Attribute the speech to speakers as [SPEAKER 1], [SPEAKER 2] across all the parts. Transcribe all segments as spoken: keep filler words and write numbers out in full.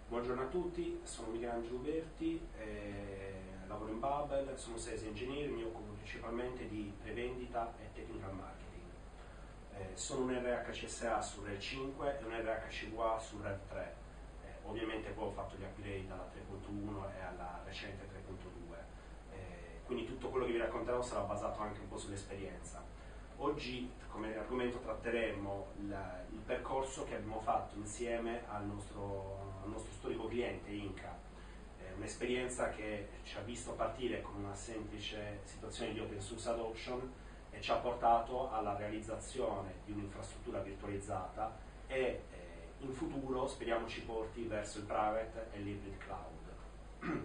[SPEAKER 1] Buongiorno a tutti, sono Michelangelo Berti, eh, lavoro in Babel, sono sales engineer, mi occupo principalmente di prevendita e technical marketing. Eh, sono un R H C S A su RHEL cinque e un R H C V A su RHEL tre. Eh, ovviamente poi ho fatto gli upgrade alla tre punto uno e alla recente tre punto due. Eh, quindi tutto quello che vi racconterò sarà basato anche un po' sull'esperienza. Oggi come argomento tratteremo la, il percorso che abbiamo fatto insieme al nostro, al nostro storico cliente Inca, eh, un'esperienza che ci ha visto partire con una semplice situazione di open source adoption e ci ha portato alla realizzazione di un'infrastruttura virtualizzata e eh, in futuro speriamo ci porti verso il private e l'hybrid cloud.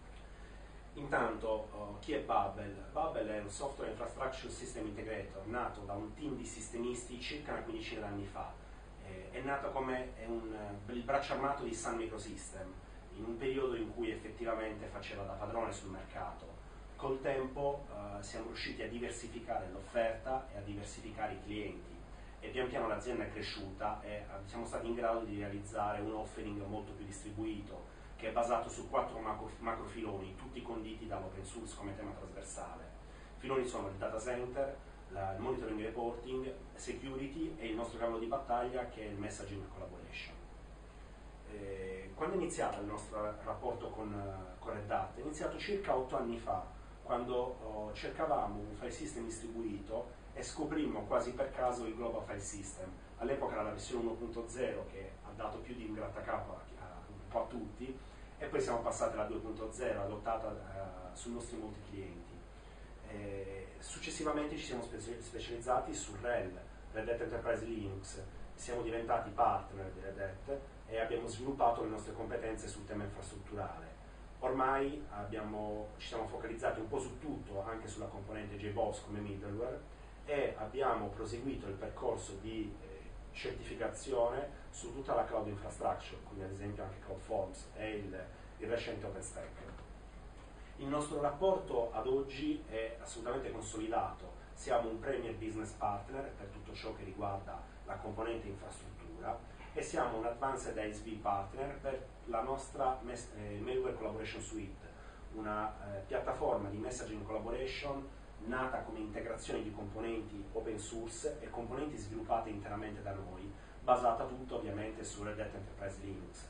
[SPEAKER 1] Intanto, uh, chi è Babel? Babel è un software infrastructure system integrator nato da un team di sistemisti circa una quindicina d'anni fa. Eh, è nato come è un, il braccio armato di Sun Microsystem, in un periodo in cui effettivamente faceva da padrone sul mercato. Col tempo uh, siamo riusciti a diversificare l'offerta e a diversificare i clienti e pian piano l'azienda è cresciuta e uh, siamo stati in grado di realizzare un offering molto più distribuito, che è basato su quattro macro, macro filoni, tutti conditi dall'open source come tema trasversale. Filoni sono il data center, la, il monitoring e reporting, security e il nostro cavallo di battaglia che è il messaging e collaboration. Eh, quando è iniziato il nostro rapporto con, con Red Hat? È iniziato circa otto anni fa, quando oh, cercavamo un file system distribuito e scoprimmo quasi per caso il Global File System. All'epoca era la versione uno punto zero che ha dato più di un grattacapo a, a, un po' a tutti, e poi siamo passati alla due punto zero adottata uh, sui nostri molti clienti. Eh, successivamente ci siamo speci specializzati su RHEL, Red Hat Enterprise Linux, siamo diventati partner di Red Hat e abbiamo sviluppato le nostre competenze sul tema infrastrutturale. Ormai abbiamo, ci siamo focalizzati un po' su tutto, anche sulla componente J BOSS come middleware, e abbiamo proseguito il percorso di eh, certificazione su tutta la cloud infrastructure, quindi ad esempio anche CloudForms e il, il recente OpenStack. Il nostro rapporto ad oggi è assolutamente consolidato, siamo un premier business partner per tutto ciò che riguarda la componente infrastruttura e siamo un advanced I S V partner per la nostra eh, Mailware Collaboration Suite, una eh, piattaforma di messaging collaboration nata come integrazione di componenti open source e componenti sviluppate interamente da noi, basata tutto ovviamente su Red Hat Enterprise Linux.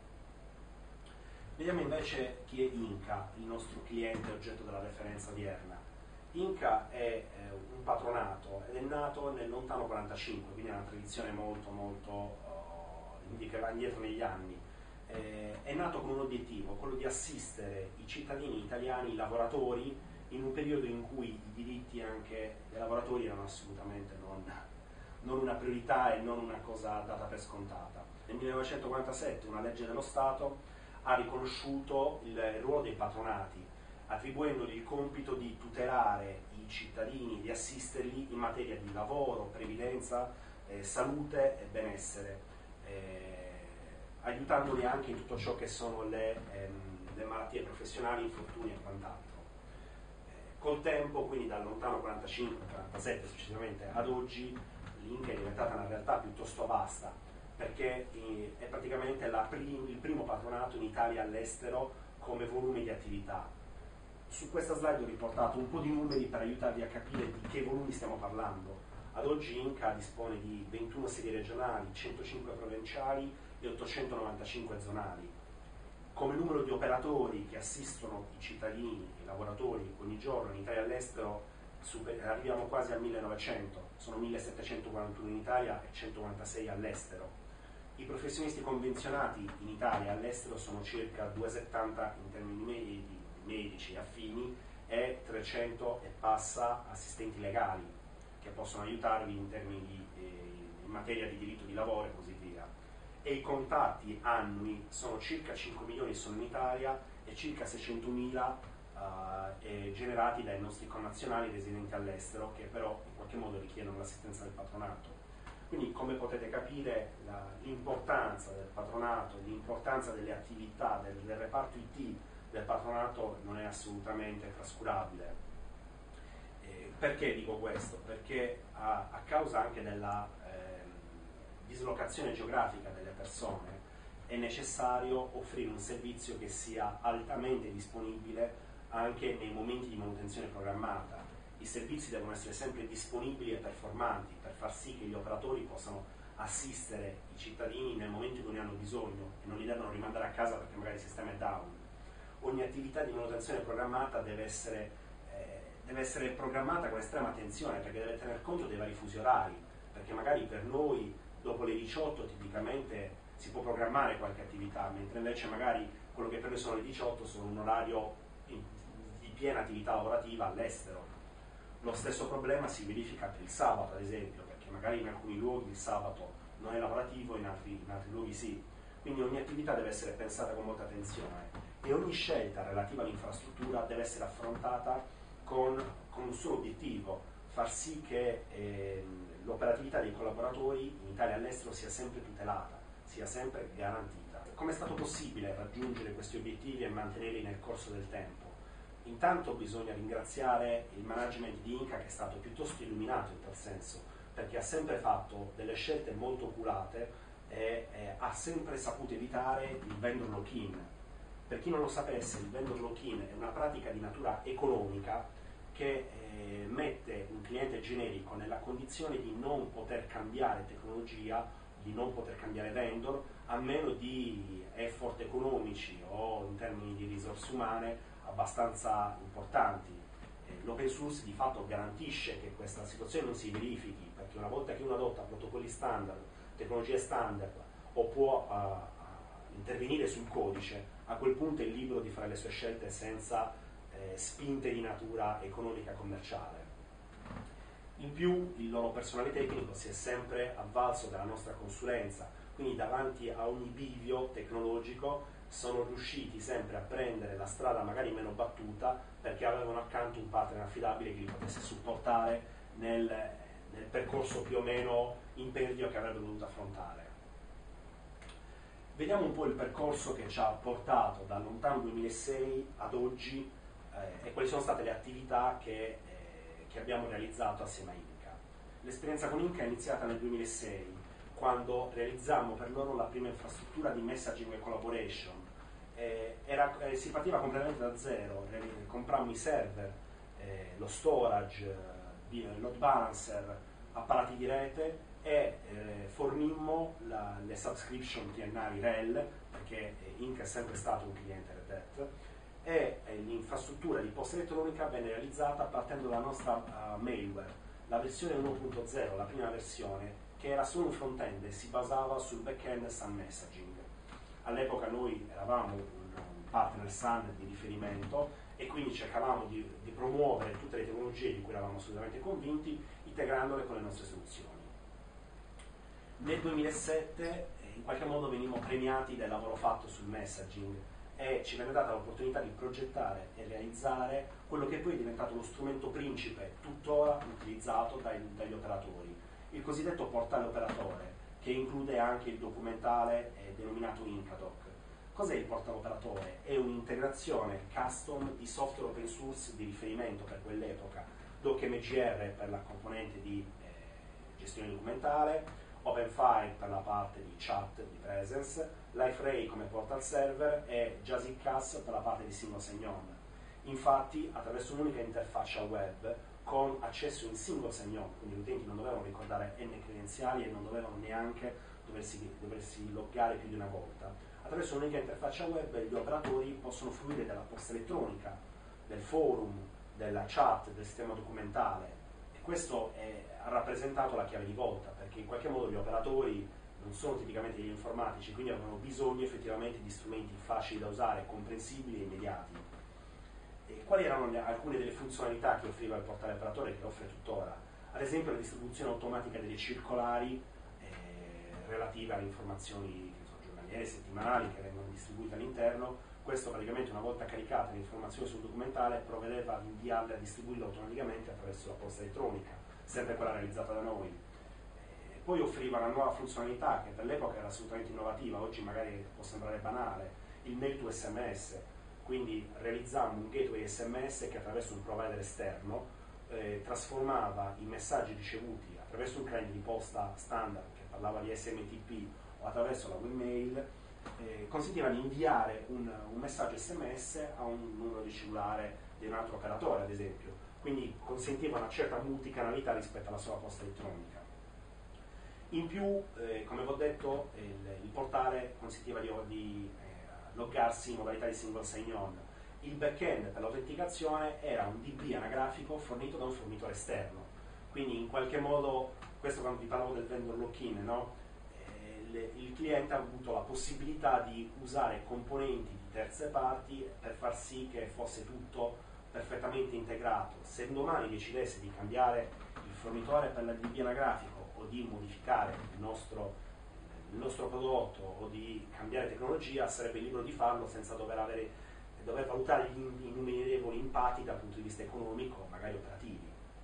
[SPEAKER 1] Vediamo invece chi è Inca, il nostro cliente oggetto della referenza odierna. Inca è eh, un patronato ed è nato nel lontano quarantacinque, quindi è una tradizione molto molto uh, che va indietro negli anni. Eh, è nato con un obiettivo, quello di assistere i cittadini italiani, i lavoratori, in un periodo in cui i diritti anche dei lavoratori erano assolutamente non, non una priorità e non una cosa data per scontata. Nel millenovecentoquarantasette una legge dello Stato ha riconosciuto il ruolo dei patronati, attribuendogli il compito di tutelare i cittadini, di assisterli in materia di lavoro, previdenza, eh, salute e benessere, eh, aiutandoli anche in tutto ciò che sono le, ehm, le malattie professionali, infortuni e quant'altro. Col tempo, quindi dal lontano quarantacinque quarantasette successivamente ad oggi, l'Inca è diventata una realtà piuttosto vasta, perché è praticamente la prim il primo patronato in Italia e all'estero come volume di attività. Su questa slide ho riportato un po' di numeri per aiutarvi a capire di che volumi stiamo parlando. Ad oggi Inca dispone di ventuno sedi regionali, centocinque provinciali e ottocentonovantacinque zonali. Come numero di operatori che assistono i cittadini, i lavoratori ogni giorno in Italia e all'estero arriviamo quasi a millenovecento, sono millesettecentoquarantuno in Italia e centoquarantasei all'estero. I professionisti convenzionati in Italia e all'estero sono circa duecentosettanta in termini medi, medici e affini e trecento e passa assistenti legali che possono aiutarvi in termini di, eh, in materia di diritto di lavoro e così via. E i contatti annui sono circa cinque milioni solo in Italia e circa seicentomila eh, generati dai nostri connazionali residenti all'estero, che però in qualche modo richiedono l'assistenza del patronato. Quindi, come potete capire, l'importanza del patronato, l'importanza delle attività del, del reparto I T del patronato non è assolutamente trascurabile. Eh, perché dico questo? Perché a, a causa anche della eh, dislocazione geografica delle persone, è necessario offrire un servizio che sia altamente disponibile anche nei momenti di manutenzione programmata. I servizi devono essere sempre disponibili e performanti per far sì che gli operatori possano assistere i cittadini nel momento in cui ne hanno bisogno e non li devono rimandare a casa perché magari il sistema è down. Ogni attività di manutenzione programmata deve essere, eh, deve essere programmata con estrema attenzione, perché deve tener conto dei vari fusi orari, perché magari per noi dopo le diciotto tipicamente si può programmare qualche attività, mentre invece magari quello che per noi sono le diciotto sono un orario di piena attività lavorativa all'estero. Lo stesso problema si verifica per il sabato, ad esempio, perché magari in alcuni luoghi il sabato non è lavorativo, in altri, in altri luoghi sì. Quindi ogni attività deve essere pensata con molta attenzione e ogni scelta relativa all'infrastruttura deve essere affrontata con, con un solo obiettivo: far sì che eh, l'operatività dei collaboratori in Italia e all'estero sia sempre tutelata, sia sempre garantita. Come è stato possibile raggiungere questi obiettivi e mantenerli nel corso del tempo? Intanto bisogna ringraziare il management di Inca, che è stato piuttosto illuminato in tal senso, perché ha sempre fatto delle scelte molto oculate e eh, ha sempre saputo evitare il vendor lock-in. Per chi non lo sapesse, il vendor lock-in è una pratica di natura economica che eh, mette un cliente generico nella condizione di non poter cambiare tecnologia, di non poter cambiare vendor, a meno di effort economici o in termini di risorse umane abbastanza importanti. Eh, L'open source di fatto garantisce che questa situazione non si verifichi, perché una volta che uno adotta protocolli standard, tecnologie standard o può uh, intervenire sul codice, a quel punto è libero di fare le sue scelte senza eh, spinte di natura economica commerciale. In più il loro personale tecnico si è sempre avvalso della nostra consulenza, quindi davanti a ogni bivio tecnologico sono riusciti sempre a prendere la strada magari meno battuta, perché avevano accanto un partner affidabile che li potesse supportare nel, nel percorso più o meno impervio che avrebbero dovuto affrontare. Vediamo un po' il percorso che ci ha portato dal lontano duemilasei ad oggi eh, e quali sono state le attività che, eh, che abbiamo realizzato assieme a Inca. L'esperienza con Inca è iniziata nel duemilasei, quando realizzammo per loro la prima infrastruttura di messaging e collaboration. Eh, era, eh, si partiva completamente da zero, eh, comprammo i server, eh, lo storage, eh, load balancer, apparati di rete e eh, fornimmo la, le subscription triennali R E L, perché eh, Inca è sempre stato un cliente Red Hat, e eh, l'infrastruttura di posta elettronica venne realizzata partendo dalla nostra uh, mailware, la versione uno punto zero, la prima versione, che era solo un front-end e si basava sul back-end Sun Messaging. All'epoca noi eravamo un, un partner Sun di riferimento e quindi cercavamo di, di promuovere tutte le tecnologie di cui eravamo assolutamente convinti, integrandole con le nostre soluzioni. Nel duemilasette eh, in qualche modo venimmo premiati del lavoro fatto sul messaging e ci venne data l'opportunità di progettare e realizzare quello che poi è diventato lo strumento principe tuttora utilizzato dai, dagli operatori, il cosiddetto portale operatore, che include anche il documentale eh, denominato Incadoc. Cos'è il portale operatore? È un'integrazione custom di software open source di riferimento per quell'epoca, DocMGR per la componente di eh, gestione documentale, OpenFile per la parte di chat, di presence, LifeRay come portal server e JazzicCas per la parte di single sign-on. Infatti, attraverso un'unica interfaccia web con accesso in single sign-on, quindi gli utenti non dovevano ricordare n credenziali e non dovevano neanche doversi, doversi loggare più di una volta. Attraverso un'unica interfaccia web gli operatori possono fruire della posta elettronica, del forum, della chat, del sistema documentale, e questo è, ha rappresentato la chiave di volta, perché in qualche modo gli operatori non sono tipicamente degli informatici, quindi avevano bisogno effettivamente di strumenti facili da usare, comprensibili e immediati. E quali erano le, alcune delle funzionalità che offriva il portale operatore, che offre tuttora? Ad esempio la distribuzione automatica delle circolari eh, relative alle informazioni che sono giornaliere, settimanali, che vengono distribuite all'interno. Questo praticamente, una volta caricate le informazioni sul documentale, provvedeva ad inviarle, a distribuirle automaticamente attraverso la posta elettronica, sempre quella realizzata da noi. E poi offriva una nuova funzionalità che per l'epoca era assolutamente innovativa, oggi magari può sembrare banale, il mail to S M S. Quindi realizzammo un gateway S M S che attraverso un provider esterno eh, trasformava i messaggi ricevuti attraverso un client di posta standard che parlava di S M T P o attraverso la webmail eh, consentiva di inviare un, un messaggio S M S a un numero di cellulare di un altro operatore, ad esempio, quindi consentiva una certa multicanalità rispetto alla sola posta elettronica. In più, eh, come vi ho detto, il, il portale consentiva di, di eh, loggarsi in modalità di single sign-on. Il back-end per l'autenticazione era un D B anagrafico fornito da un fornitore esterno, quindi in qualche modo, questo quando vi parlavo del vendor lock-in, no? eh, le, il cliente ha avuto la possibilità di usare componenti di terze parti per far sì che fosse tutto perfettamente integrato. Se un domani decidesse di cambiare il fornitore per il D B anagrafico o di modificare il nostro, il nostro prodotto o di cambiare tecnologia, sarebbe libero di farlo senza dover, avere, dover valutare gli innumerevoli impatti dal punto di vista economico, magari operativi.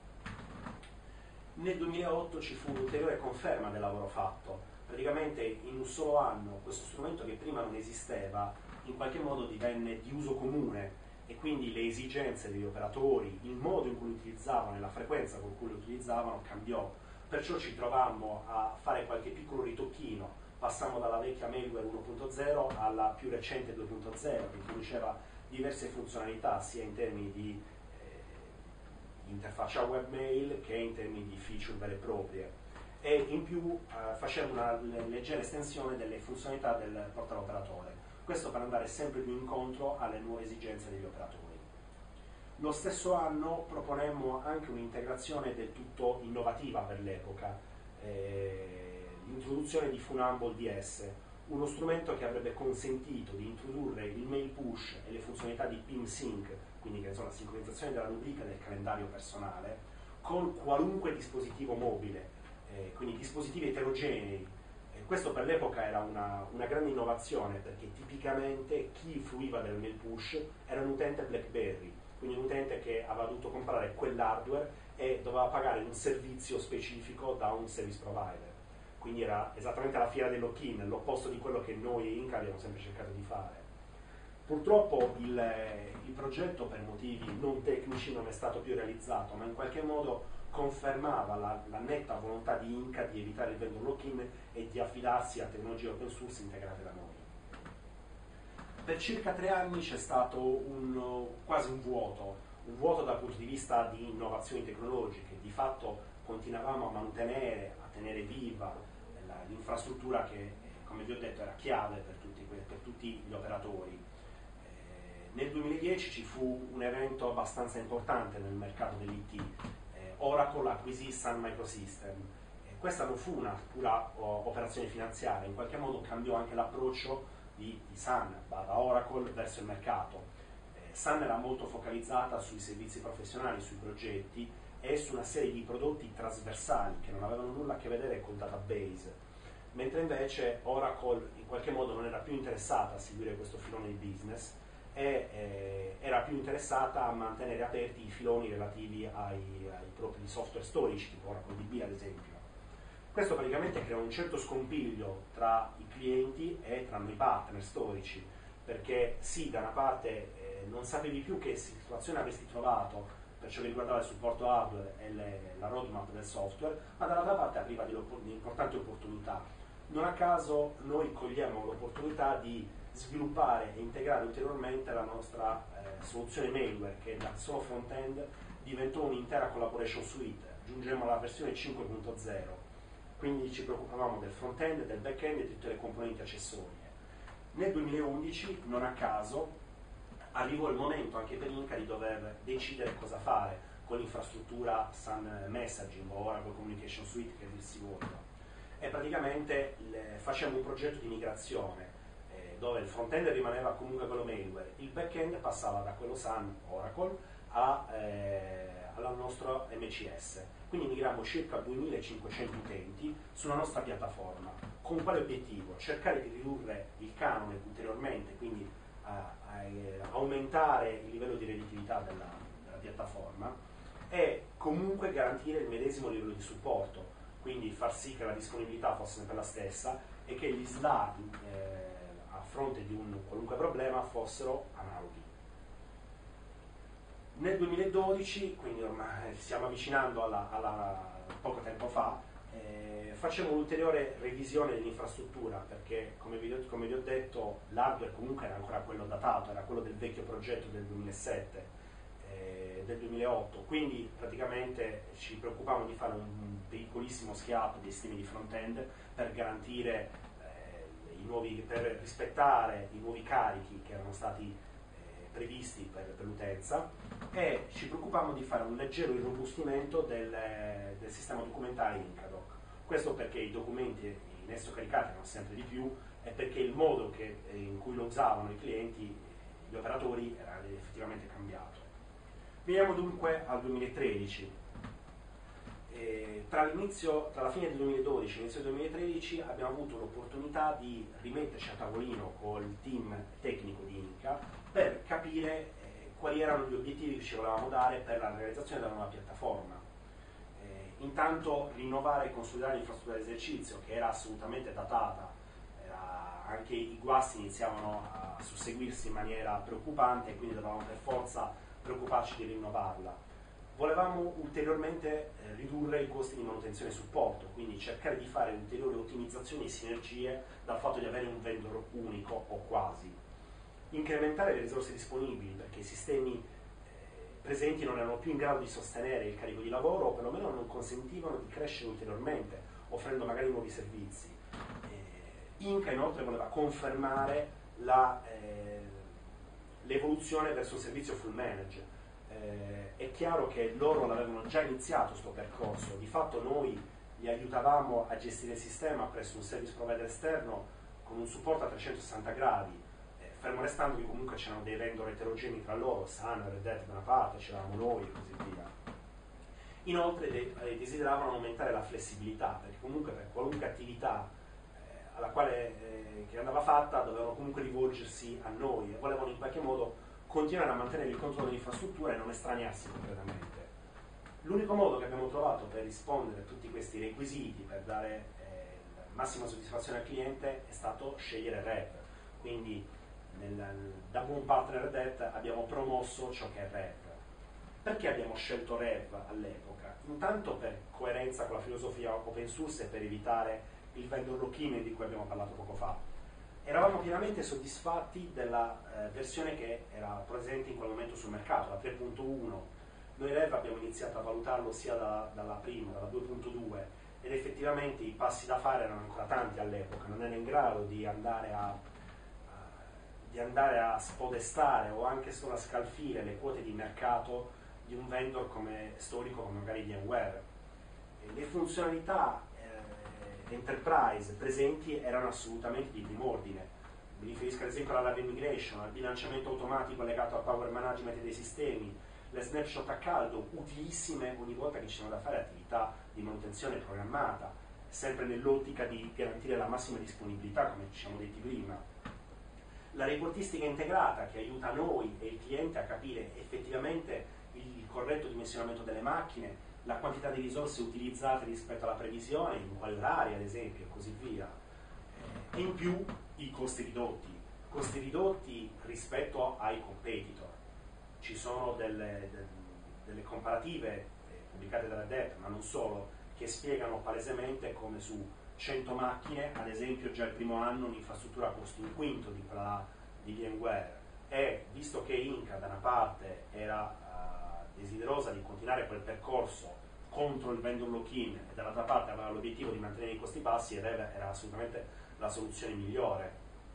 [SPEAKER 1] Nel duemilaotto ci fu un'ulteriore conferma del lavoro fatto. Praticamente in un solo anno questo strumento, che prima non esisteva, in qualche modo divenne di uso comune, e quindi le esigenze degli operatori, il modo in cui lo utilizzavano e la frequenza con cui lo utilizzavano cambiò. Perciò ci trovammo a fare qualche piccolo ritocchino, passammo dalla vecchia Mailware uno punto zero alla più recente due punto zero, che introduceva diverse funzionalità sia in termini di eh, interfaccia webmail che in termini di feature vere e proprie, e in più eh, faceva una leggera estensione delle funzionalità del portale operatore, questo per andare sempre più incontro alle nuove esigenze degli operatori. Lo stesso anno proponemmo anche un'integrazione del tutto innovativa per l'epoca, eh, l'introduzione di Funable D S, uno strumento che avrebbe consentito di introdurre il mail push e le funzionalità di P I M Sync, quindi che sono la sincronizzazione della rubrica del calendario personale, con qualunque dispositivo mobile, eh, quindi dispositivi eterogenei. E questo per l'epoca era una, una grande innovazione, perché tipicamente chi fruiva del mail push era un utente BlackBerry, quindi un utente che aveva dovuto comprare quell'hardware e doveva pagare un servizio specifico da un service provider. Quindi era esattamente la fiera del lock-in, l'opposto di quello che noi e Inca abbiamo sempre cercato di fare. Purtroppo il, il progetto, per motivi non tecnici, non è stato più realizzato, ma in qualche modo confermava la, la netta volontà di Inca di evitare il vendor lock-in e di affidarsi a tecnologie open source integrate da noi. Per circa tre anni c'è stato un, quasi un vuoto, un vuoto dal punto di vista di innovazioni tecnologiche. Di fatto continuavamo a mantenere, a tenere viva la, l'infrastruttura che, come vi ho detto, era chiave per tutti, per tutti gli operatori. Eh, nel duemiladieci ci fu un evento abbastanza importante nel mercato dell'I T. Eh, Oracle acquisì Sun Microsystem. Eh, questa non fu una pura o, operazione finanziaria, in qualche modo cambiò anche l'approccio di, di Sun, da Oracle verso il mercato. Eh, Sun era molto focalizzata sui servizi professionali, sui progetti e su una serie di prodotti trasversali che non avevano nulla a che vedere col database, mentre invece Oracle in qualche modo non era più interessata a seguire questo filone di business e eh, era più interessata a mantenere aperti i filoni relativi ai, ai propri software storici, tipo Oracle D B ad esempio. Questo praticamente crea un certo scompiglio tra i clienti e tra noi partner storici, perché sì, da una parte eh, non sapevi più che situazione avresti trovato per ciò che riguardava il supporto hardware e le, la roadmap del software, ma dall'altra parte arriva di, di importanti opportunità. Non a caso noi cogliamo l'opportunità di sviluppare e integrare ulteriormente la nostra eh, soluzione Mailware, che da solo front-end diventò un'intera collaboration suite. Giungemmo alla versione cinque punto zero. Quindi ci preoccupavamo del front-end, del back-end e di tutte le componenti accessorie. Nel duemilaundici, non a caso, arrivò il momento anche per Inca di dover decidere cosa fare con l'infrastruttura Sun Messaging o Oracle Communication Suite, che dir si voglia. E praticamente le, facciamo un progetto di migrazione eh, dove il front-end rimaneva comunque quello Mailware, il back-end passava da quello Sun Oracle a, eh, al nostro M C S. Quindi migrammo circa duemilacinquecento utenti sulla nostra piattaforma. Con quale obiettivo? Cercare di ridurre il canone ulteriormente, quindi a, a, a aumentare il livello di redditività della, della piattaforma e comunque garantire il medesimo livello di supporto, quindi far sì che la disponibilità fosse sempre la stessa e che gli S L A eh, a fronte di un qualunque problema fossero analoghi. Nel duemiladodici, quindi ormai stiamo avvicinando alla, alla poco tempo fa, Eh, facciamo un'ulteriore revisione dell'infrastruttura perché, come vi, come vi ho detto, l'hardware comunque era ancora quello datato, era quello del vecchio progetto del duemilasette, eh, del duemilaotto, quindi praticamente ci preoccupavamo di fare un piccolissimo scale-up dei sistemi di front-end per garantire, eh, i nuovi, per rispettare i nuovi carichi che erano stati previsti per, per l'utenza, e ci preoccupavamo di fare un leggero irrobustimento del, del sistema documentale Incadoc. Questo perché i documenti in esso caricati erano sempre di più e perché il modo che, in cui lo usavano i clienti, gli operatori, era effettivamente cambiato. Veniamo dunque al duemilatredici. E tra, l'inizio, tra la fine del duemiladodici e l'inizio del duemilatredici abbiamo avuto l'opportunità di rimetterci a tavolino col team tecnico di Inca per capire eh, quali erano gli obiettivi che ci volevamo dare per la realizzazione della nuova piattaforma. Eh, intanto rinnovare e consolidare l'infrastruttura di esercizio, che era assolutamente datata, era, anche i guasti iniziavano a susseguirsi in maniera preoccupante e quindi dovevamo per forza preoccuparci di rinnovarla. Volevamo ulteriormente eh, ridurre i costi di manutenzione e supporto, quindi cercare di fare ulteriori ottimizzazioni e sinergie dal fatto di avere un vendor unico o quasi. Incrementare le risorse disponibili perché i sistemi eh, presenti non erano più in grado di sostenere il carico di lavoro o perlomeno non consentivano di crescere ulteriormente, offrendo magari nuovi servizi. Eh, Inca inoltre voleva confermare la, eh, l'evoluzione verso un servizio full manage. Eh, è chiaro che loro l'avevano già iniziato questo percorso, di fatto noi li aiutavamo a gestire il sistema presso un service provider esterno con un supporto a trecentosessanta gradi, fermo restando che comunque c'erano dei vendor eterogenei tra loro, Sun, Red Hat da una parte, c'eravamo noi e così via. Inoltre de- desideravano aumentare la flessibilità, perché comunque per qualunque attività eh, alla quale eh, che andava fatta dovevano comunque rivolgersi a noi e volevano in qualche modo continuare a mantenere il controllo dell'infrastruttura e non estraniarsi completamente. L'unico modo che abbiamo trovato per rispondere a tutti questi requisiti, per dare eh, massima soddisfazione al cliente, è stato scegliere Rev. Quindi Nel, da buon partner Red Hat abbiamo promosso ciò che è Rev. Perché abbiamo scelto Rev all'epoca? Intanto per coerenza con la filosofia open source e per evitare il vendor lock-in di cui abbiamo parlato poco fa. Eravamo pienamente soddisfatti della eh, versione che era presente in quel momento sul mercato, la tre punto uno. Noi Rev abbiamo iniziato a valutarlo sia da, dalla prima, dalla due punto due, ed effettivamente i passi da fare erano ancora tanti all'epoca, non era in grado di andare a di andare a spodestare o anche solo a scalfire le quote di mercato di un vendor come storico come magari VMware. E le funzionalità eh, enterprise presenti erano assolutamente di primo ordine. Mi riferisco ad esempio alla live migration, al bilanciamento automatico legato al power management dei sistemi, le snapshot a caldo, utilissime ogni volta che ci sono da fare attività di manutenzione programmata, sempre nell'ottica di garantire la massima disponibilità, come ci siamo detti prima. La reportistica integrata che aiuta noi e il cliente a capire effettivamente il corretto dimensionamento delle macchine, la quantità di risorse utilizzate rispetto alla previsione, in quali orari ad esempio e così via. E in più i costi ridotti, costi ridotti rispetto ai competitor. Ci sono delle, delle comparative eh, pubblicate da Red Hat, ma non solo, che spiegano palesemente come su cento macchine, ad esempio già il primo anno un'infrastruttura costa un quinto di quella di VMware, e visto che Inca da una parte era uh, desiderosa di continuare quel percorso contro il vendor lock-in e dall'altra parte aveva l'obiettivo di mantenere i costi bassi, Rev era assolutamente la soluzione migliore.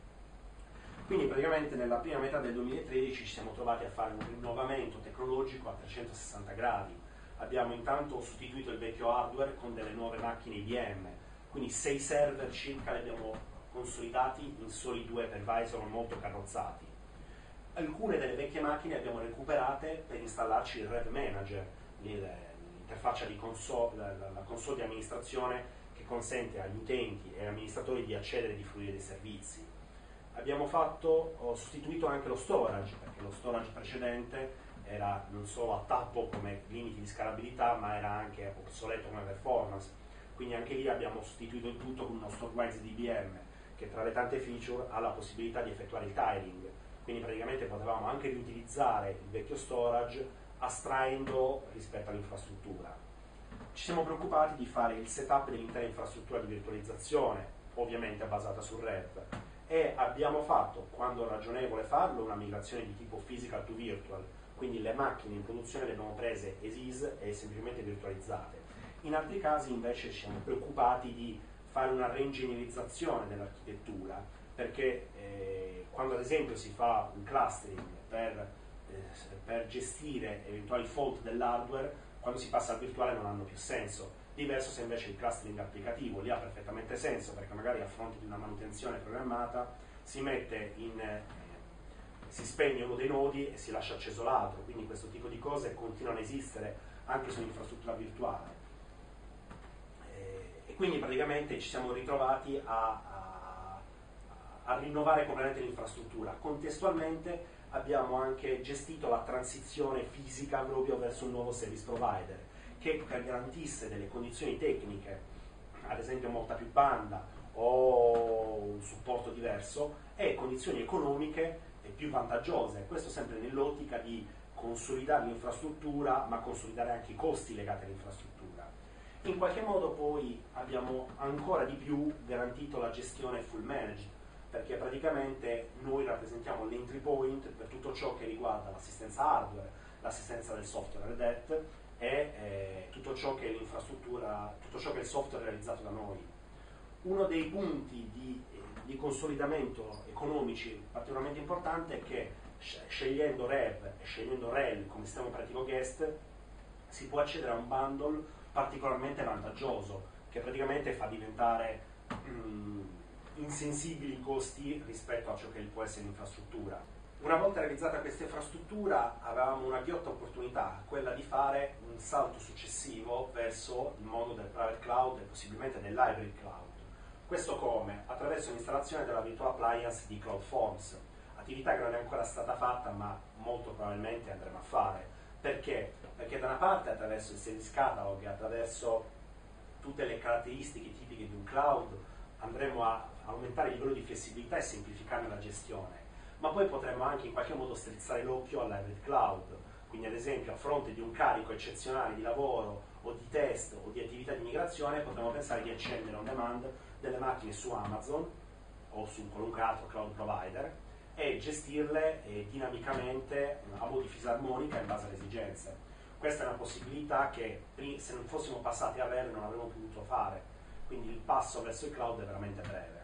[SPEAKER 1] Quindi praticamente nella prima metà del duemilatredici ci siamo trovati a fare un rinnovamento tecnologico a trecentosessanta gradi. Abbiamo intanto sostituito il vecchio hardware con delle nuove macchine I B M, quindi sei server circa li abbiamo consolidati in soli due hypervisor molto carrozzati. Alcune delle vecchie macchine abbiamo recuperate per installarci il Rev Manager, l'interfaccia di console, la, la console di amministrazione che consente agli utenti e agli amministratori di accedere e di fruire dei servizi. Abbiamo fatto, ho sostituito anche lo storage, perché lo storage precedente era non solo a tappo come limiti di scalabilità, ma era anche obsoleto come performance. Quindi anche lì abbiamo sostituito il tutto con uno Storwize di I B M, che tra le tante feature ha la possibilità di effettuare il tiling. Quindi praticamente potevamo anche riutilizzare il vecchio storage astraendo rispetto all'infrastruttura. ci siamo preoccupati di fare il setup dell'intera infrastruttura di virtualizzazione, ovviamente basata su Rev, e abbiamo fatto, quando ragionevole farlo, una migrazione di tipo physical to virtual, quindi le macchine in produzione le abbiamo prese as is e semplicemente virtualizzate. In altri casi invece ci siamo preoccupati di fare una reingegnerizzazione dell'architettura, perché eh, quando ad esempio si fa un clustering per, eh, per gestire eventuali fault dell'hardware, quando si passa al virtuale non hanno più senso. Diverso se invece il clustering applicativo lì ha perfettamente senso, perché magari a fronte di una manutenzione programmata si mette in eh, si spegne uno dei nodi e si lascia acceso l'altro, quindi questo tipo di cose continuano a esistere anche su un'infrastruttura virtuale. Eh, e quindi praticamente ci siamo ritrovati a, a, a rinnovare completamente l'infrastruttura. Contestualmente abbiamo anche gestito la transizione fisica proprio verso un nuovo service provider che garantisse delle condizioni tecniche, ad esempio molta più banda o un supporto diverso, e condizioni economiche più vantaggiose. Questo sempre nell'ottica di consolidare l'infrastruttura, ma consolidare anche i costi legati all'infrastruttura. In qualche modo poi abbiamo ancora di più garantito la gestione full managed, perché praticamente noi rappresentiamo l'entry point per tutto ciò che riguarda l'assistenza hardware, l'assistenza del software redet e eh, tutto ciò che è l'infrastruttura, tutto ciò che è il software realizzato da noi. Uno dei punti di, eh, di consolidamento economici particolarmente importante è che scegliendo Rev e scegliendo Rel come sistema operativo guest si può accedere a un bundle particolarmente vantaggioso, che praticamente fa diventare mh, insensibili i costi rispetto a ciò che può essere l'infrastruttura. Una volta realizzata questa infrastruttura avevamo una ghiotta opportunità, quella di fare un salto successivo verso il mondo del private cloud e possibilmente dell'hybrid cloud. Questo come? Attraverso l'installazione della virtual appliance di CloudForms, attività che non è ancora stata fatta ma molto probabilmente andremo a fare. Perché? Perché da una parte attraverso il service catalog e attraverso tutte le caratteristiche tipiche di un cloud andremo a aumentare il livello di flessibilità e semplificarne la gestione, ma poi potremo anche in qualche modo strizzare l'occhio all'hybrid cloud. Quindi ad esempio a fronte di un carico eccezionale di lavoro o di test o di attività di migrazione potremo pensare di accendere on demand delle macchine su Amazon o su qualunque altro cloud provider e gestirle eh, dinamicamente a modi fisarmonica in base alle esigenze. Questa è una possibilità che se non fossimo passati a Rel non avremmo potuto fare, quindi il passo verso il cloud è veramente breve.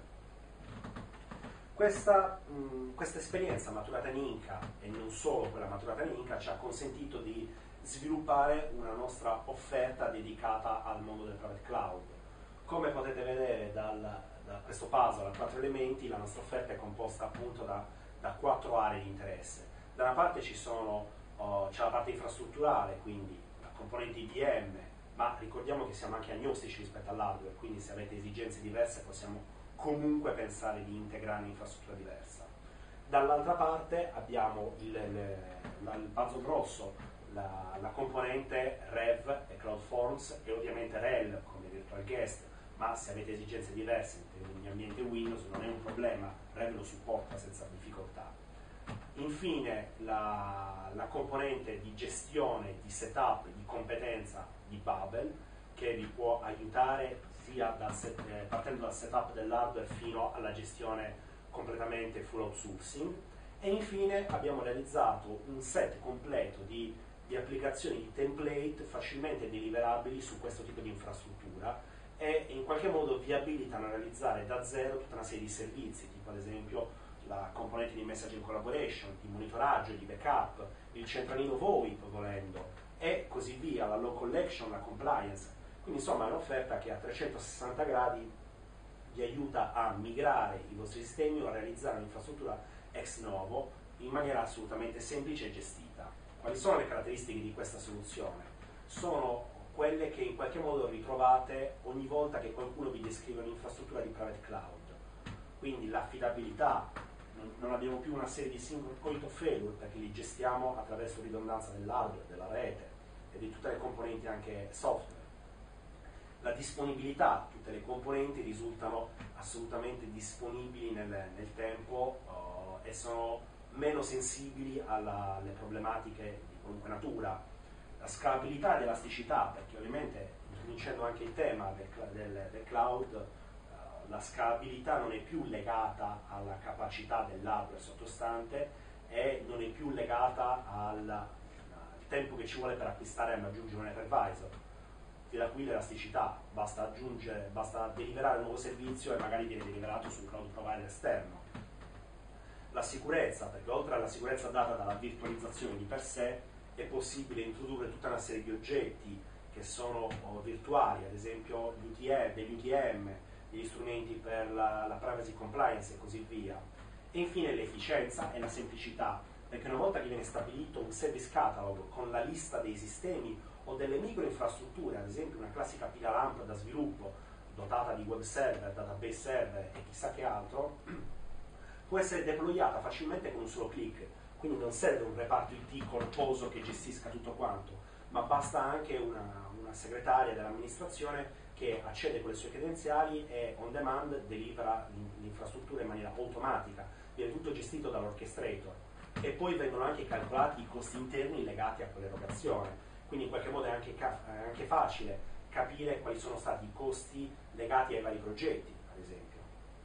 [SPEAKER 1] Questa, mh, questa esperienza maturata in Inca, e non solo quella maturata in Inca, ci ha consentito di sviluppare una nostra offerta dedicata al mondo del private cloud. Come potete vedere dal, da questo puzzle a quattro elementi, la nostra offerta è composta appunto da, da quattro aree di interesse. Da una parte ci sono, oh, c'è la parte infrastrutturale, quindi la componente I B M, ma ricordiamo che siamo anche agnostici rispetto all'hardware, quindi se avete esigenze diverse possiamo comunque pensare di integrare un'infrastruttura diversa. Dall'altra parte abbiamo il, il, il puzzle grosso, la, la componente Rev e CloudForms e ovviamente Rel come virtual guest, ma se avete esigenze diverse in ambiente Windows non è un problema, Rev lo supporta senza difficoltà. Infine la, la componente di gestione, di setup, di competenza di Babel, che vi può aiutare sia dal set, eh, partendo dal setup dell'hardware fino alla gestione completamente full outsourcing. E infine abbiamo realizzato un set completo di, di applicazioni di template facilmente deliverabili su questo tipo di infrastruttura e in qualche modo vi abilitano a realizzare da zero tutta una serie di servizi, tipo ad esempio la componente di messaging collaboration, di monitoraggio, di backup, il centralino VoIP volendo, e così via, la low collection, la compliance. Quindi insomma è un'offerta che a trecentosessanta gradi vi aiuta a migrare i vostri sistemi o a realizzare un'infrastruttura ex novo in maniera assolutamente semplice e gestita. Quali sono le caratteristiche di questa soluzione? Sono quelle che in qualche modo ritrovate ogni volta che qualcuno vi descrive un'infrastruttura di private cloud. Quindi l'affidabilità, non abbiamo più una serie di single point of failure perché li gestiamo attraverso ridondanza dell'hardware, della rete e di tutte le componenti anche software. La disponibilità, tutte le componenti risultano assolutamente disponibili nel, nel tempo uh, e sono meno sensibili alla, alle problematiche di qualunque natura. La scalabilità ed elasticità, perché ovviamente introducendo anche il tema del, del, del cloud, uh, la scalabilità non è più legata alla capacità dell'hardware sottostante e non è più legata al, al tempo che ci vuole per acquistare e aggiungere un hypervisor. Da qui l'elasticità, basta aggiungere, basta deliberare un nuovo servizio e magari viene deliberato su un cloud provider esterno. La sicurezza, perché oltre alla sicurezza data dalla virtualizzazione di per sé, è possibile introdurre tutta una serie di oggetti che sono oh, virtuali, ad esempio gli U T M, degli U T M, degli strumenti per la, la privacy compliance e così via. E infine l'efficienza e la semplicità, perché una volta che viene stabilito un service catalog con la lista dei sistemi o delle microinfrastrutture, ad esempio una classica pila LAMP da sviluppo dotata di web server, database server e chissà che altro, può essere deployata facilmente con un solo clic, quindi non serve un reparto I T corposo che gestisca tutto quanto, ma basta anche una, una segretaria dell'amministrazione che accede con le sue credenziali e on demand delibera l'infrastruttura in maniera automatica, viene tutto gestito dall'orchestrator e poi vengono anche calcolati i costi interni legati a quell'erogazione. Quindi in qualche modo è anche, è anche facile capire quali sono stati i costi legati ai vari progetti, ad esempio.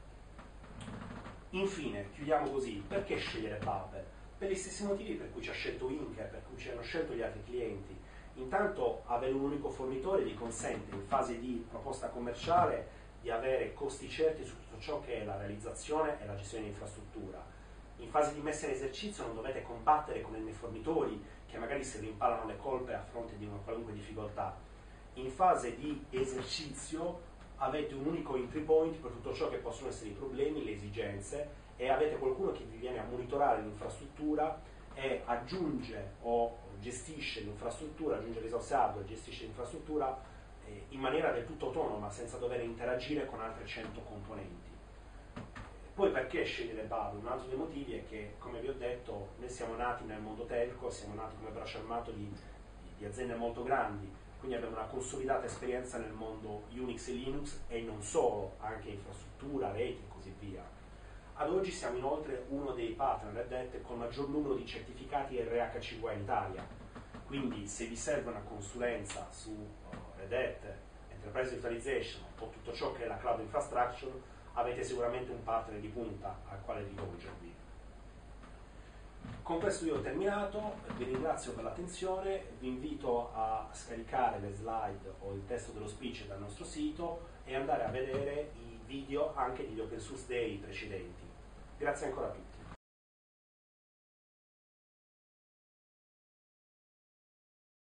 [SPEAKER 1] Infine, chiudiamo così, perché scegliere Bubble? Per gli stessi motivi per cui ci ha scelto Inker, per cui ci hanno scelto gli altri clienti. Intanto avere un unico fornitore vi consente in fase di proposta commerciale di avere costi certi su tutto ciò che è la realizzazione e la gestione di infrastruttura. In fase di messa in esercizio non dovete combattere con i fornitori che magari si rimpalano le colpe a fronte di una qualunque difficoltà. In fase di esercizio avete un unico entry point per tutto ciò che possono essere i problemi, le esigenze, e avete qualcuno che vi viene a monitorare l'infrastruttura e aggiunge o gestisce l'infrastruttura, aggiunge risorse hardware, gestisce l'infrastruttura eh, in maniera del tutto autonoma, senza dover interagire con altre cento componenti. Poi perché scegliere Bubble? Un altro dei motivi è che, come vi ho detto, noi siamo nati nel mondo telco, siamo nati come braccio armato di, di, di aziende molto grandi, quindi abbiamo una consolidata esperienza nel mondo Unix e Linux e non solo, anche infrastruttura, reti e così via. Ad oggi siamo inoltre uno dei partner Red Hat con maggior numero di certificati R H C V in Italia, quindi se vi serve una consulenza su uh, Red Hat, Enterprise Virtualization o tutto ciò che è la cloud infrastructure, avete sicuramente un partner di punta al quale rivolgervi. Con questo io ho terminato, vi ringrazio per l'attenzione, vi invito a scaricare le slide o il testo dello speech dal nostro sito e andare a vedere i video anche degli Open Source Day precedenti. Grazie ancora a tutti.